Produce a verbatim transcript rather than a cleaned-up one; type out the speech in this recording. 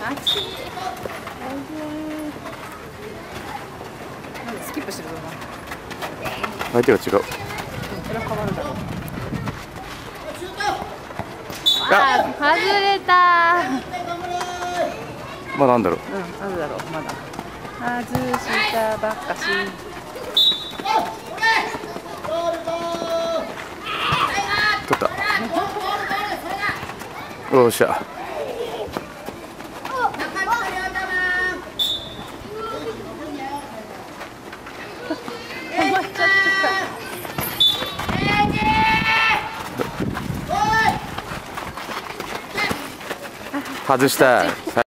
熱い。なんかスキップしてるぞ。 相手が違う。 それは変わるだろう。 あ、 外れた。 まあなんだろう。 うん、あるだろう、まだ。外したばっかし。 取った。よっしゃ。 止まっちゃった。 外した。